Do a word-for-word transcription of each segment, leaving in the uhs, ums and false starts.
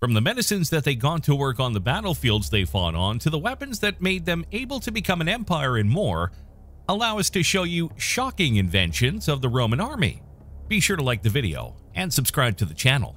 From the medicines that they got to work on the battlefields they fought on to the weapons that made them able to become an empire and more, allow us to show you shocking inventions of the Roman army. Be sure to like the video and subscribe to the channel.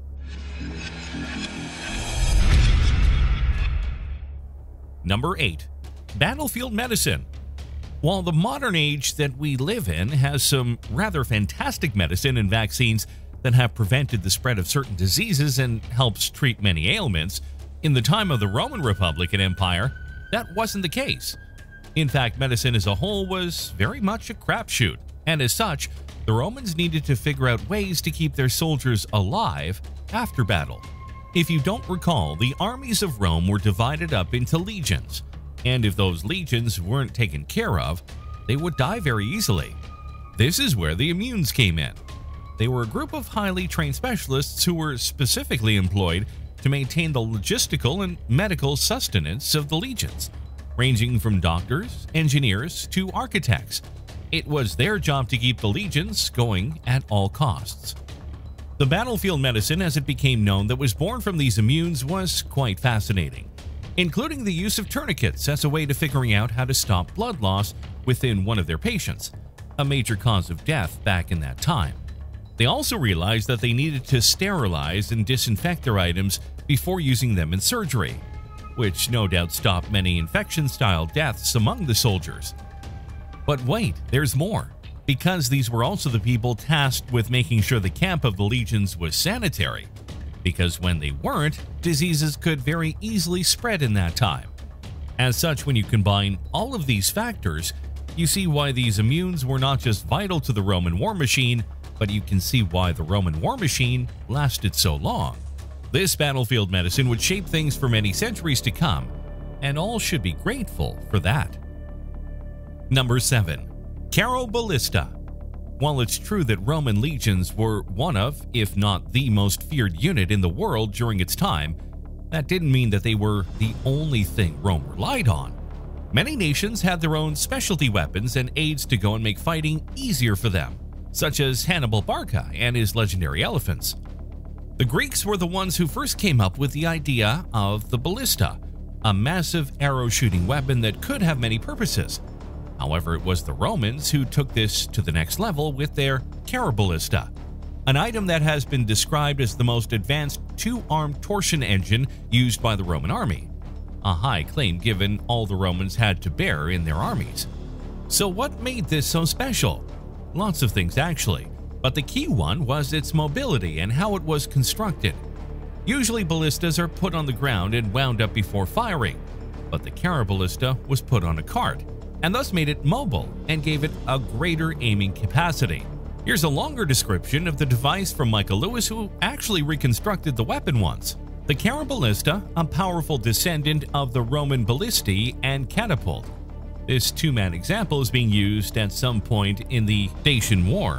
Number eight. Battlefield medicine. While the modern age that we live in has some rather fantastic medicine and vaccines that have prevented the spread of certain diseases and helps treat many ailments, in the time of the Roman Republic and Empire, that wasn't the case. In fact, medicine as a whole was very much a crapshoot, and as such, the Romans needed to figure out ways to keep their soldiers alive after battle. If you don't recall, the armies of Rome were divided up into legions, and if those legions weren't taken care of, they would die very easily. This is where the immunes came in. They were a group of highly trained specialists who were specifically employed to maintain the logistical and medical sustenance of the legions, ranging from doctors, engineers, to architects. It was their job to keep the legions going at all costs. The battlefield medicine, as it became known, that was born from these immunes was quite fascinating, including the use of tourniquets as a way to figuring out how to stop blood loss within one of their patients, a major cause of death back in that time. They also realized that they needed to sterilize and disinfect their items before using them in surgery, which no doubt stopped many infection-style deaths among the soldiers. But wait, there's more, because these were also the people tasked with making sure the camp of the legions was sanitary, because when they weren't, diseases could very easily spread in that time. As such, when you combine all of these factors, you see why these immunes were not just vital to the Roman war machine, but you can see why the Roman war machine lasted so long. This battlefield medicine would shape things for many centuries to come, and all should be grateful for that. Number seven. Carroballista. While it's true that Roman legions were one of, if not the most feared unit in the world during its time, that didn't mean that they were the only thing Rome relied on. Many nations had their own specialty weapons and aids to go and make fighting easier for them, such as Hannibal Barca and his legendary elephants. The Greeks were the ones who first came up with the idea of the ballista, a massive arrow-shooting weapon that could have many purposes. However, it was the Romans who took this to the next level with their Carroballista, an item that has been described as the most advanced two-armed torsion engine used by the Roman army, a high claim given all the Romans had to bear in their armies. So what made this so special? Lots of things actually, but the key one was its mobility and how it was constructed. Usually ballistas are put on the ground and wound up before firing, but the Carroballista was put on a cart, and thus made it mobile and gave it a greater aiming capacity. Here's a longer description of the device from Michael Lewis, who actually reconstructed the weapon once. The Carroballista, a powerful descendant of the Roman ballistae and catapult. This two-man example is being used at some point in the Dacian War.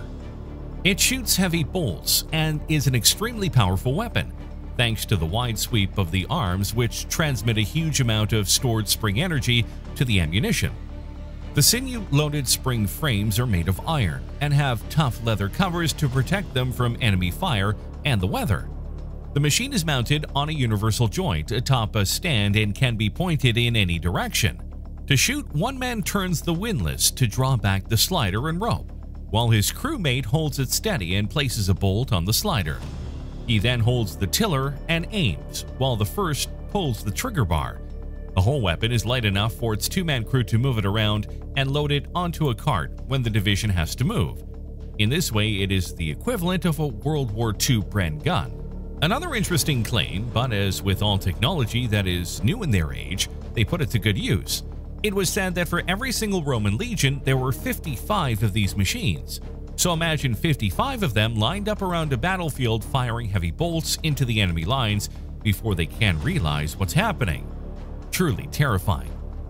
It shoots heavy bolts and is an extremely powerful weapon, thanks to the wide sweep of the arms, which transmit a huge amount of stored spring energy to the ammunition. The sinew-loaded spring frames are made of iron and have tough leather covers to protect them from enemy fire and the weather. The machine is mounted on a universal joint atop a stand and can be pointed in any direction. To shoot, one man turns the windlass to draw back the slider and rope, while his crewmate holds it steady and places a bolt on the slider. He then holds the tiller and aims, while the first pulls the trigger bar. The whole weapon is light enough for its two-man crew to move it around and load it onto a cart when the division has to move. In this way, it is the equivalent of a World War Two Bren gun. Another interesting claim, but as with all technology that is new in their age, they put it to good use. It was said that for every single Roman legion, there were fifty-five of these machines. So imagine fifty-five of them lined up around a battlefield firing heavy bolts into the enemy lines before they can realize what's happening. Truly terrifying.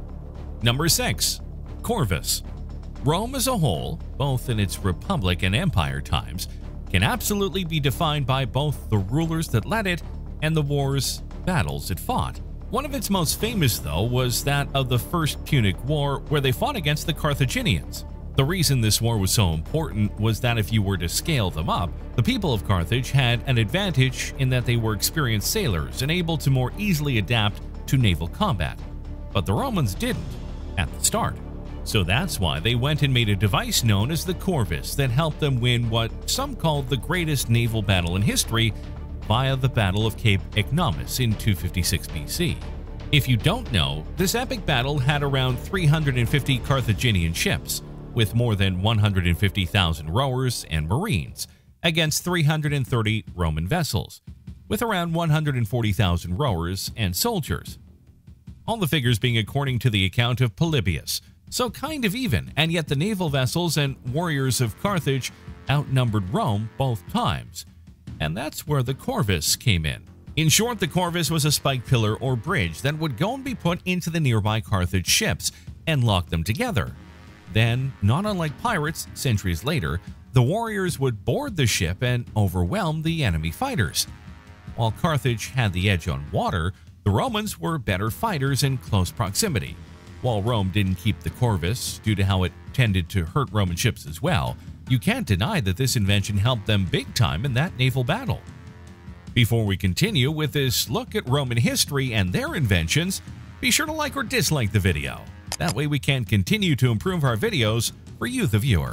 Number six. Corvus. Rome as a whole, both in its Republic and Empire times, can absolutely be defined by both the rulers that led it and the wars, battles it fought. One of its most famous, though, was that of the First Punic War, where they fought against the Carthaginians. The reason this war was so important was that if you were to scale them up, the people of Carthage had an advantage in that they were experienced sailors and able to more easily adapt to naval combat. But the Romans didn't at the start. So that's why they went and made a device known as the Corvus that helped them win what some called the greatest naval battle in history via the Battle of Cape Ignomus in two fifty-six B C. If you don't know, this epic battle had around three hundred fifty Carthaginian ships, with more than one hundred fifty thousand rowers and marines, against three hundred thirty Roman vessels, with around one hundred forty thousand rowers and soldiers. All the figures being according to the account of Polybius, so kind of even, and yet the naval vessels and warriors of Carthage outnumbered Rome both times. And that's where the Corvus came in. In short, the Corvus was a spike pillar or bridge that would go and be put into the nearby Carthage ships and lock them together. Then, not unlike pirates centuries later, the warriors would board the ship and overwhelm the enemy fighters. While Carthage had the edge on water, the Romans were better fighters in close proximity. While Rome didn't keep the Corvus due to how it tended to hurt Roman ships as well, you can't deny that this invention helped them big time in that naval battle. Before we continue with this look at Roman history and their inventions, be sure to like or dislike the video. That way we can continue to improve our videos for you, the viewer.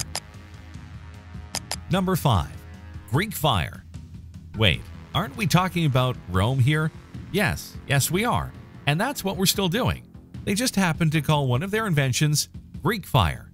Number five. Greek fire. Wait, aren't we talking about Rome here? Yes, yes we are. And that's what we're still doing. They just happen to call one of their inventions Greek fire.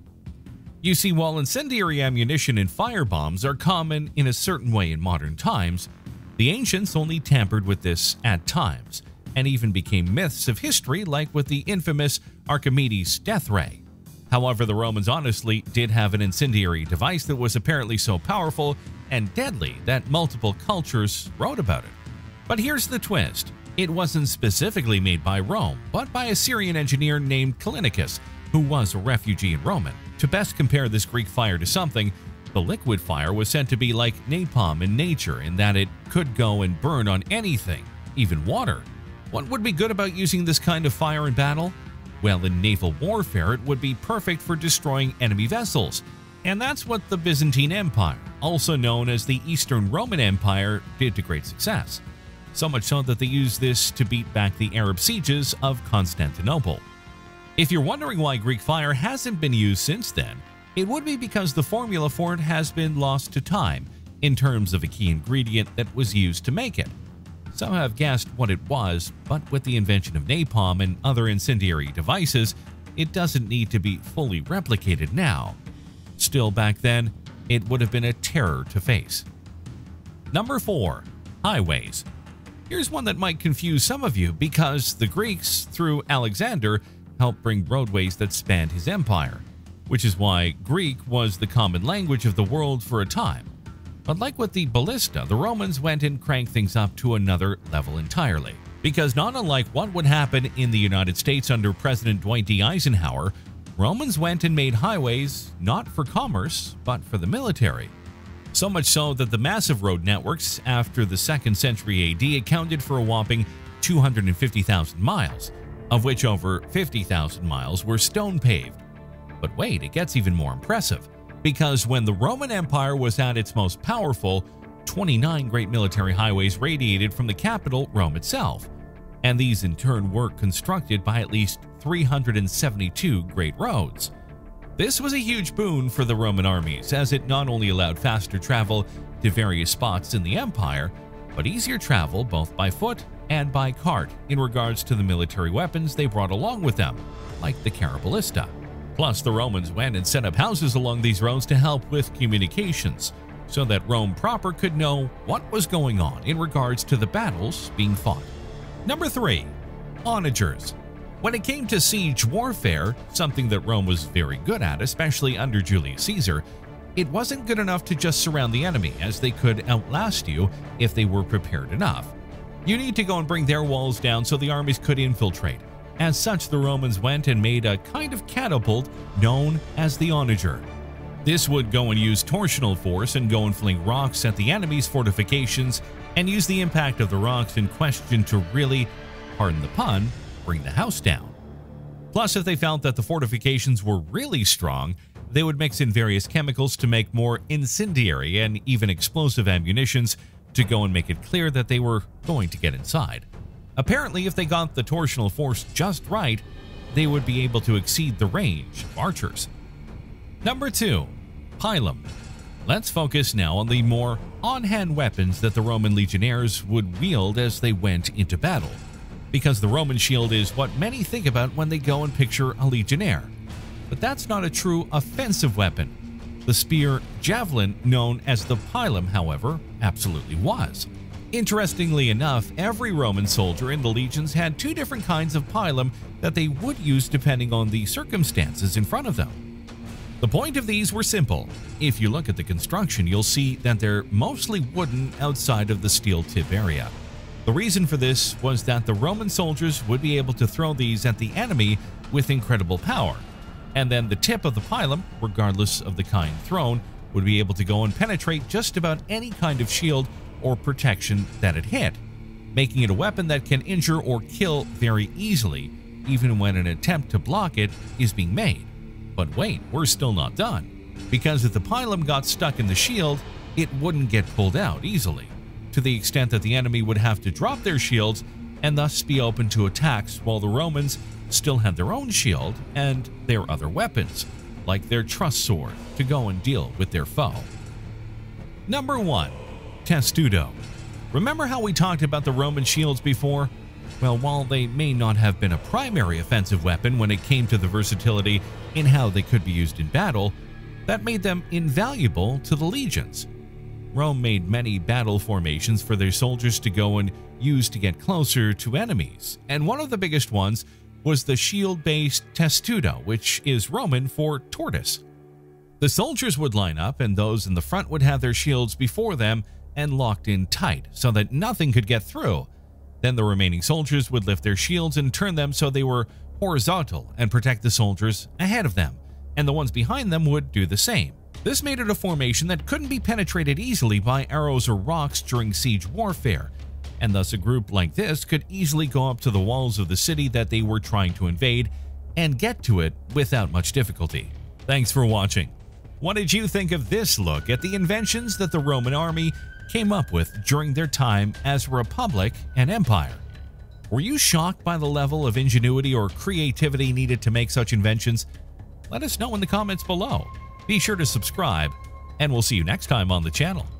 You see, while incendiary ammunition and firebombs are common in a certain way in modern times, the ancients only tampered with this at times, and even became myths of history like with the infamous Archimedes' death ray. However, the Romans honestly did have an incendiary device that was apparently so powerful and deadly that multiple cultures wrote about it. But here's the twist. It wasn't specifically made by Rome, but by a Syrian engineer named Callinicus, who was a refugee in Roman. To best compare this Greek fire to something, the liquid fire was said to be like napalm in nature in that it could go and burn on anything, even water. What would be good about using this kind of fire in battle? Well, in naval warfare, it would be perfect for destroying enemy vessels. And that's what the Byzantine Empire, also known as the Eastern Roman Empire, did to great success. So much so that they used this to beat back the Arab sieges of Constantinople. If you're wondering why Greek fire hasn't been used since then, it would be because the formula for it has been lost to time in terms of a key ingredient that was used to make it. Some have guessed what it was, but with the invention of napalm and other incendiary devices, it doesn't need to be fully replicated now. Still, back then, it would have been a terror to face. Number four. Highways. Here's one that might confuse some of you because the Greeks, through Alexander, helped bring roadways that spanned his empire, which is why Greek was the common language of the world for a time. But like with the ballista, the Romans went and cranked things up to another level entirely. Because not unlike what would happen in the United States under President Dwight D. Eisenhower, Romans went and made highways not for commerce, but for the military. So much so that the massive road networks after the second century A D accounted for a whopping two hundred fifty thousand miles, of which over fifty thousand miles were stone-paved. But wait, it gets even more impressive, because when the Roman Empire was at its most powerful, twenty-nine great military highways radiated from the capital, Rome itself, and these in turn were constructed by at least three hundred seventy-two great roads. This was a huge boon for the Roman armies, as it not only allowed faster travel to various spots in the empire, but easier travel both by foot and by cart in regards to the military weapons they brought along with them, like the caraballista. Plus, the Romans went and set up houses along these roads to help with communications, so that Rome proper could know what was going on in regards to the battles being fought. Number three. Onagers. When it came to siege warfare, something that Rome was very good at, especially under Julius Caesar, it wasn't good enough to just surround the enemy, as they could outlast you if they were prepared enough. You need to go and bring their walls down so the armies could infiltrate. As such, the Romans went and made a kind of catapult known as the onager. This would go and use torsional force and go and fling rocks at the enemy's fortifications and use the impact of the rocks in question to really, pardon the pun, bring the house down. Plus, if they felt that the fortifications were really strong, They would mix in various chemicals to make more incendiary and even explosive ammunitions to go and make it clear that they were going to get inside. Apparently, if they got the torsional force just right, they would be able to exceed the range of archers. Number two. Pilum. Let's focus now on the more on-hand weapons that the Roman legionnaires would wield as they went into battle, because the Roman shield is what many think about when they go and picture a legionnaire. But that's not a true offensive weapon. The spear javelin, known as the pilum, however, absolutely was. Interestingly enough, every Roman soldier in the legions had two different kinds of pilum that they would use depending on the circumstances in front of them. The point of these were simple. If you look at the construction, you'll see that they're mostly wooden outside of the steel tip area. The reason for this was that the Roman soldiers would be able to throw these at the enemy with incredible power, and then the tip of the pilum, regardless of the kind thrown, would be able to go and penetrate just about any kind of shield or protection that it hit, making it a weapon that can injure or kill very easily, even when an attempt to block it is being made. But wait, we're still not done, because if the pilum got stuck in the shield, it wouldn't get pulled out easily, to the extent that the enemy would have to drop their shields and thus be open to attacks, while the Romans still had their own shield and their other weapons, like their truss sword, to go and deal with their foe. Number one. Testudo. Remember how we talked about the Roman shields before? Well, while they may not have been a primary offensive weapon when it came to the versatility in how they could be used in battle, that made them invaluable to the legions. Rome made many battle formations for their soldiers to go and use to get closer to enemies, and one of the biggest ones was the shield-based testudo, which is Roman for tortoise. The soldiers would line up, and those in the front would have their shields before them and locked in tight so that nothing could get through. Then the remaining soldiers would lift their shields and turn them so they were horizontal and protect the soldiers ahead of them, and the ones behind them would do the same. This made it a formation that couldn't be penetrated easily by arrows or rocks during siege warfare, and thus a group like this could easily go up to the walls of the city that they were trying to invade and get to it without much difficulty. Thanks for watching. What did you think of this look at the inventions that the Roman army came up with during their time as a republic and empire? Were you shocked by the level of ingenuity or creativity needed to make such inventions? Let us know in the comments below. Be sure to subscribe, and we'll see you next time on the channel.